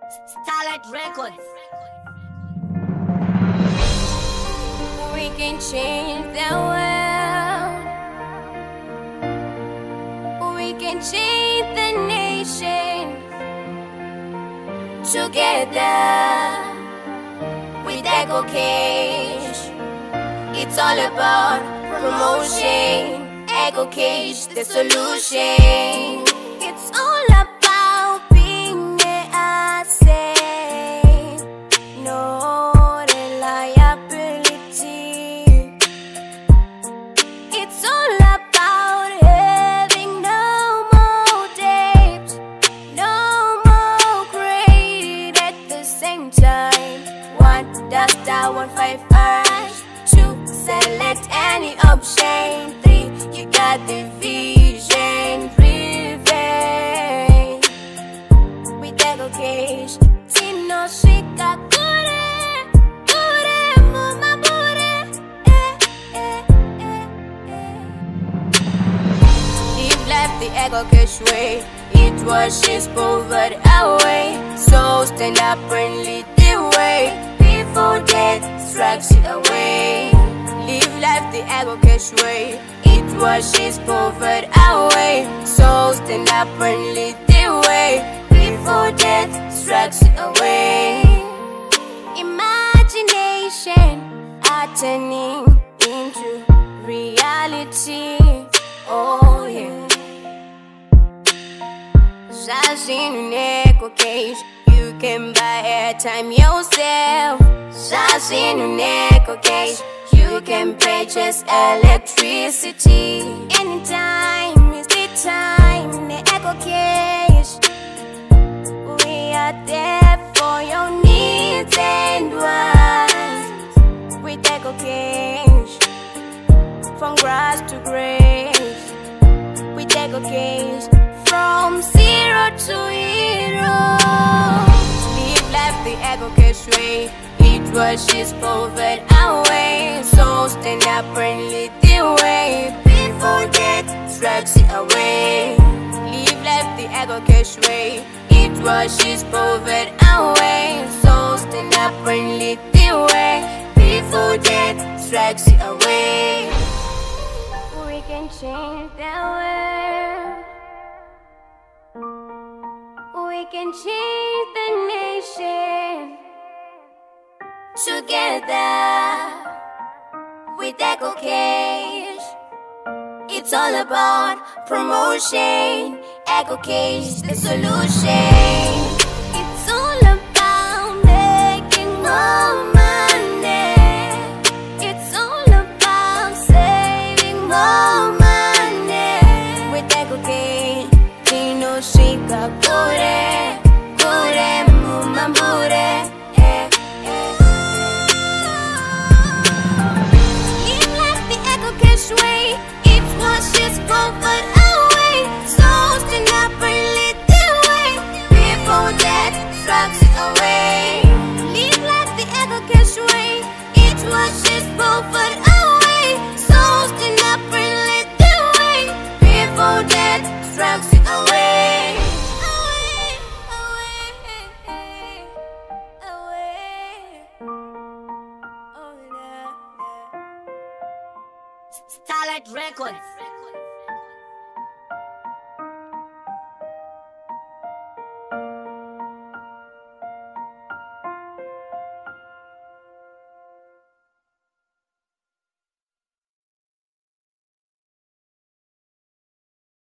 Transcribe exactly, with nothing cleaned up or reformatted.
Starlight Records. We can change the world. We can change the nation. Together with Eco-cash. It's all about promotion. Eco-cash, the solution. It's all about being a asset, no reliability. It's all about having no more debt, no more credit at the same time. One dash star one five hash. Two, select any option. Three, you got the vision. Prevail with Eco-cash. Tisha-ecocash. Live life the Eco-cash way. It washes poverty away. So stand up and lead the way before death strikes you away. Live life the Eco-cash way. It washes poverty away. So stand up and lead the way before death strikes you away. Imagination are turning into reality. Oh yeah. Shashing in Eco-cash, you can buy airtime yourself. Shashing in Eco-cash, you can purchase electricity. Anytime is the time in the Eco-cash. We are there for your needs and wants. With Eco-cash, from grass to grace. With Eco-cash, from zero to hero. Live life the Eco-cash way. It washes poverty away. So stand up and lead the way before death strikes you away. Live life the Eco-cash way. It washes poverty away. So stand up and lead the way before death strikes you away. We can change the world. We can change the nation. Together with Eco-cash. It's all about promotion. Eco-cash, the solution. It's all about making more money. It's all about saving more money. With Eco-cash, Tisha-ecocash, kure mumambure. Way. It washes poverty away. So stand up and lead the way before death strikes you away. Live like the Eco-cash way. It washes poverty away. So stand up and lead the way before death strikes you away. Away, away, away. Oh, yeah. Starlight Records.